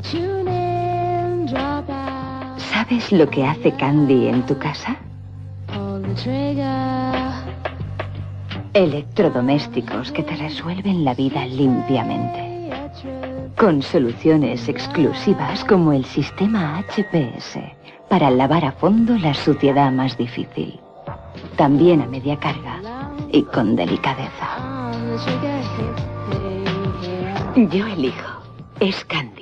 ¿Sabes lo que hace Candy en tu casa? Electrodomésticos que te resuelven la vida limpiamente. Con soluciones exclusivas como el sistema HPS para lavar a fondo la suciedad más difícil. También a media carga y con delicadeza. Yo elijo. Es Candy.